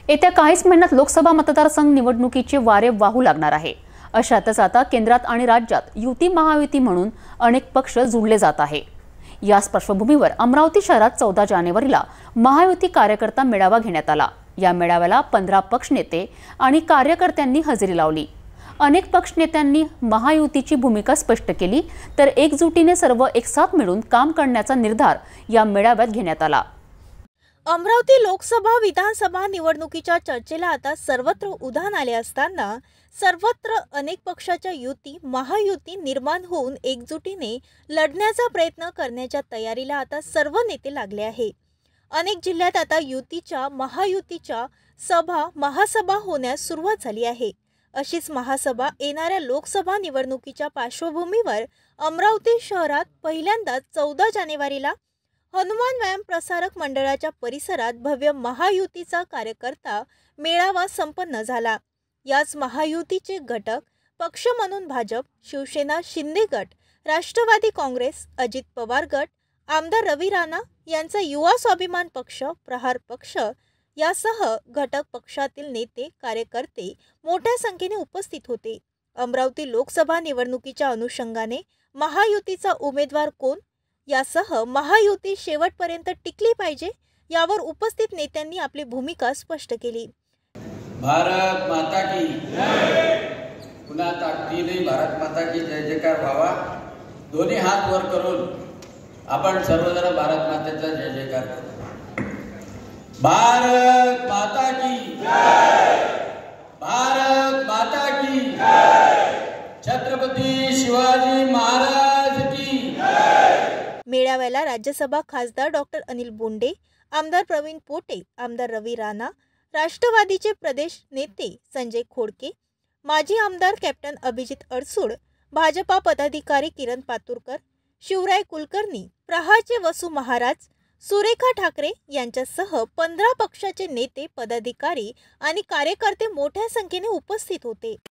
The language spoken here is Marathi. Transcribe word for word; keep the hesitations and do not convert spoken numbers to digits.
येत्या काहीच महिन्यात लोकसभा मतदारसंघ निवडणुकीचे वारे वाहू लागणार आहे। अशातच आता केंद्रात आणि राज्यात युती महायुती म्हणून अनेक पक्ष जुळले जात आहे। याच पार्श्वभूमीवर अमरावती शहरात चौदा जानेवारीला महायुती कार्यकर्ता मेळावा घेण्यात आला। या मेळाव्याला पंधरा पक्ष नेते आणि कार्यकर्त्यांनी हजेरी लावली। अनेक पक्ष नेत्यांनी महायुतीची भूमिका स्पष्ट केली, तर एकजुटीने सर्व एकसाथ मिळून काम करण्याचा निर्धार या मेळाव्यात घेण्यात आला। अमरावती लोकसभा विधानसभा निवडणुकीच्या चर्चेला आता सर्वत्र उधाण आले असताना सर्वत्र अनेक पक्षाच्या युती महायुती निर्माण होऊन एकजुटीने लढण्याचा प्रयत्न करण्याच्या तयारीला आता सर्व नेते लागले आहे। अनेक जिल्ह्यात आता युतीच्या महायुतीच्या सभा महासभा होण्यास सुरुवात झाली आहे। अशीच महासभा येणाऱ्या लोकसभा निवडणुकीच्या पार्श्वभूमीवर अमरावती शहरात पहिल्यांदाच चौदा जानेवारीला हनुमान व्यायाम प्रसारक मंडळाच्या परिसरात भव्य महायुतीचा कार्यकर्ता मेळावा संपन्न झाला। याच महायुतीचे घटक पक्ष म्हणून भाजप, शिवसेना, शिंदे गट, राष्ट्रवादी काँग्रेस, अजित पवार गट, आमदार रवी राणा यांचा युवा स्वाभिमान पक्ष, प्रहार पक्ष यासह घटक पक्षातील नेते कार्यकर्ते मोठ्या संख्येने उपस्थित होते। अमरावती लोकसभा निवडणुकीच्या अनुषंगाने महायुतीचा उमेदवार कोण यासह महायुती शेवटपर्यंत टिकली पाहिजे यावर उपस्थित नेत्यांनी आपली भूमिका स्पष्ट केली। भारत माता की जय। पुन्हा ताकदीने भारत माता की जय जयकार व्हावा। दोन्ही हात वर करून आपण सर्वजण भारत मातेचा जय जयकार करू। भारत माता की जय। भारत माता की जय। छत्रपती शिवाजी महाराज की जय। मेळाव्याला राज्यसभा खासदार डॉक्टर अनिल बोंडे, आमदार प्रवीण पोटे, आमदार रवी राणा, राष्ट्रवादीचे प्रदेश नेते संजय खोडके, माजी आमदार कॅप्टन अभिजित अडसूड, भाजपा पदाधिकारी किरण पातुरकर, शिवराय कुलकर्णी, प्रहारचे वसु महाराज, सुरेखा ठाकरे यांच्यासह पंधरा पक्षाचे नेते, पदाधिकारी आणि कार्यकर्ते मोठ्या संख्येने उपस्थित होते।